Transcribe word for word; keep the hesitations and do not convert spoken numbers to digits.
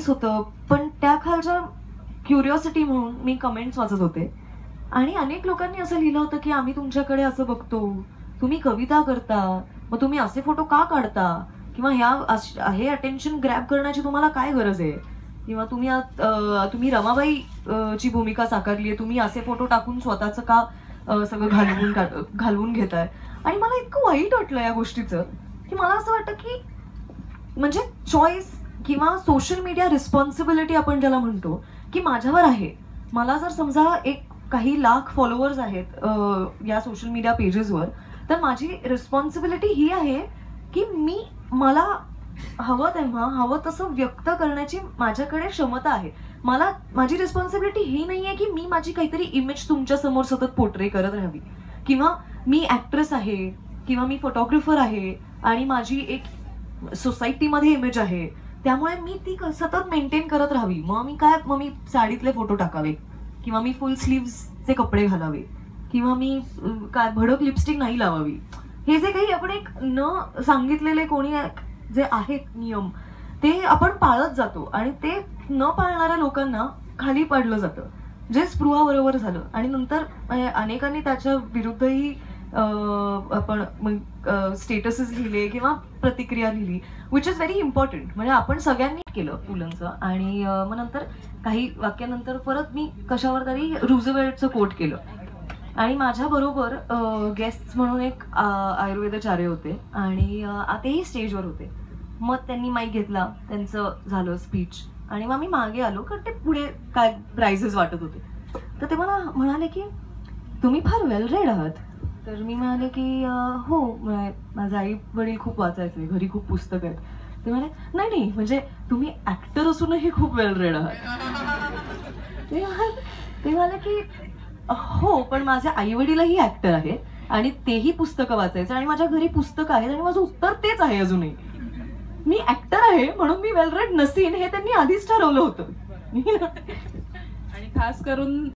Serious होतं, पण त्या खालच्या क्युरिओसिटी म्हणून मी कमेंट्स वाचत होते आणि अनेक लोकांनी असं लिहिलं होतं की आम्ही तुमच्याकडे असं बघतो, तुम्ही कविता करता, मग तुम्ही असे फोटो का काढता, किंवा ह्या हे अटेन्शन ग्रॅब करण्याची तुम्हाला काय गरज आहे, किंवा तुम्ही तुम्ही रमाबाई ची भूमिका साकारली आहे, तुम्ही असे फोटो टाकून स्वतःचं का सगळं घालवून घालवून घेताय. आणि मला इतकं वाईट वाटलं या गोष्टीचं की मला असं वाटतं की म्हणजे चॉईस किंवा सोशल मीडिया रिस्पॉन्सिबिलिटी आपण ज्याला म्हणतो की माझ्यावर आहे. मला जर समजा एक काही लाख फॉलोअर्स आहेत या सोशल मीडिया पेजेसवर, तर माझी रिस्पॉन्सिबिलिटी ही आहे की मी मला हवं तेव्हा हवं तसं व्यक्त करण्याची माझ्याकडे क्षमता आहे. मला माझी रिस्पॉन्सिबिलिटी ही नाहीये की मी माझी काहीतरी इमेज तुमच्या समोर सतत पोर्ट्रे करत राहावी, किंवा मी ऍक्ट्रेस आहे किंवा मी फोटोग्राफर आहे आणि माझी एक सोसायटीमध्ये इमेज आहे, त्यामुळे मी ती सतत मेंटेन करत राहावी. मग मी काय मग मी साडीतले फोटो टाकावे, किंवा मी फुल स्लीव्हचे कपडे घालावे, किंवा मी काय भडक लिपस्टिक नाही लावावी. हे जे काही आपण एक न सांगितलेले कोणी जे आहेत नियम ते आपण पाळत जातो आणि ते न पाळणाऱ्या लोकांना खाली पाडलं जातं, जे स्पृहा बरोबर झालं. आणि नंतर अनेकांनी त्याच्या विरुद्धही आपण स्टेटसेस लिहिले किंवा प्रतिक्रिया लिहिली, विच इज व्हेरी इम्पॉर्टंट. म्हणजे आपण सगळ्यांनी केलं पुलंचं. आणि मग नंतर काही वाक्यानंतर परत मी कशावर तरी रूझवेल्टचं कोट केलं. आणि माझ्या बरोबर गेस्ट म्हणून एक आयुर्वेदाचार्य होते आणि तेही स्टेजवर होते. मग त्यांनी माईक घेतला, त्यांचं झालं स्पीच, आणि मग मी मागे आलो कारण ते पुढे काय प्राइजेस वाटत होते. तर ते मला म्हणाले की तुम्ही फार वेल रेड आहात. तर मी म्हणाले की हो, माझे आई वडील खूप वाचायचे, घरी खूप पुस्तक आहेत. ते म्हणाले नाही नाही म्हणजे तुम्ही ऍक्टर असूनही खूप वेल रेड आहात. ते म्हणाले की हो, पण माझे आई वडीलही ऍक्टर आहेत आणि तेही पुस्तकं वाचायचं आणि माझ्या घरी पुस्तकं आहेत, आणि माझं उत्तर तेच आहे अजूनही. मी ऍक्टर आहे म्हणून मी वेल रेड नसीन हे त्यांनी आधीच ठरवलं होतं. आणि खास करून